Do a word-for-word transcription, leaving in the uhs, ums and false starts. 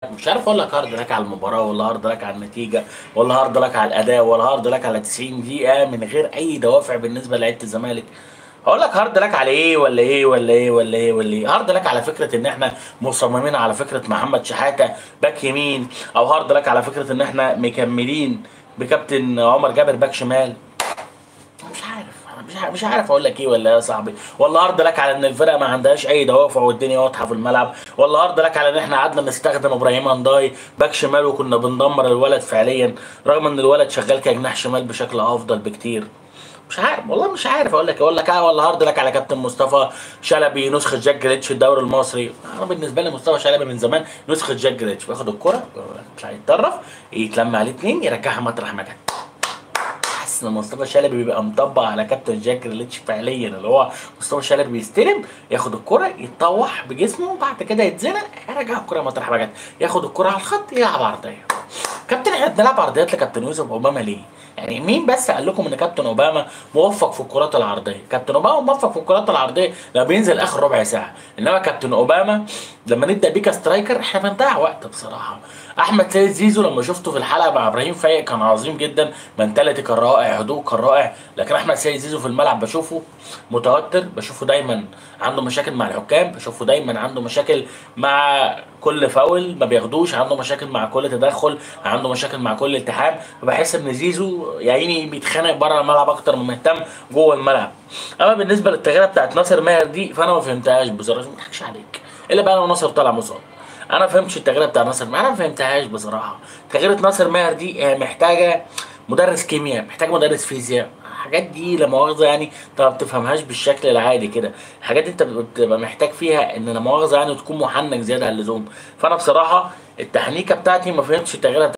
مش عارف اقول لك هارد لك على المباراه، ولا هارد لك على النتيجه، ولا هارد لك على الاداء، ولا هارد لك على تسعين دقيقه من غير اي دوافع بالنسبه لعيبه الزمالك. هقول لك هارد لك على ايه ولا ايه ولا ايه ولا ايه ولا ايه؟ هارد لك على فكره ان احنا مصممين على فكره محمد شحاته باك يمين، او هارد لك على فكره ان احنا مكملين بكابتن عمر جابر باك شمال. مش عارف انا مش عارف مش عارف اقول لك ايه ولا ايه يا صاحبي. والله هارد لك على ان الفرقه ما عندهاش اي دوافع والدنيا واضحه في الملعب، ولا هارد لك على ان احنا قعدنا نستخدم ابراهيم انداي باك شمال وكنا بندمر الولد فعليا، رغم ان الولد شغال كجناح شمال بشكل افضل بكتير. مش عارف والله، مش عارف اقول لك اقول لك اه ولا هارد لك على كابتن مصطفى شلبي نسخه جاك جريتش الدوري المصري. انا بالنسبه لي مصطفى شلبي من زمان نسخه جاك جريتش، بياخد الكره مش هيتطرف، يتلم عليه اتنين يرجعها مطرح ما كانت. حاسس ان مصطفى شلبي بيبقى مطبق على كابتن جاك جريتش فعليا، اللي هو مصطفى شلبي بيستلم ياخد الكره يتطوح بجسمه وبعد كده يتزنق يرجع الكره مطرح ما كانت، ياخد الكره على الخط يلعب عرضيه. كابتن احنا بنلعب عرضيات لكابتن يوسف اوباما ليه؟ يعني مين بس قال لكم ان كابتن اوباما موفق في الكرات العرضيه؟ كابتن اوباما موفق في الكرات العرضيه لما بينزل اخر ربع ساعه، انما كابتن اوباما لما نبدا بيه كسترايكر احنا بنضيع وقت بصراحه. احمد سيد زيزو لما شفته في الحلقه مع ابراهيم فايق كان عظيم جدا، منتاليتي كان رائع، هدوء كان رائع، لكن احمد سيد زيزو في الملعب بشوفه متوتر، بشوفه دايما عنده مشاكل مع الحكام، بشوفه دايما عنده مشاكل مع كل فاول ما بياخدوش، عنده مشاكل مع كل تدخل، عنده مشاكل مع كل التحام. فبحس ان زيزو يا عيني بيتخانق بره الملعب اكتر ما مهتم جوه الملعب. اما بالنسبه للتغييره بتاعت ناصر ماهر دي فانا ما فهمتهاش بصراحه، ما اضحكش عليك، الا بقى لو ناصر طالع مصاب. انا ما فهمتش التغييره بتاع ناصر ماهر، انا ما فهمتهاش بصراحه. تغييره ناصر ماهر دي هي محتاجه مدرس كيمياء، محتاج مدرس فيزياء، الحاجات دي لا مؤاخذه يعني انت ما بتفهمهاش بالشكل العادي كده. الحاجات دي انت بتبقى محتاج فيها ان لا مؤاخذه يعني تكون محنك زياده عن اللزوم. فانا بصراحه التحنيكه بتاعتي ما فهمتش التغييره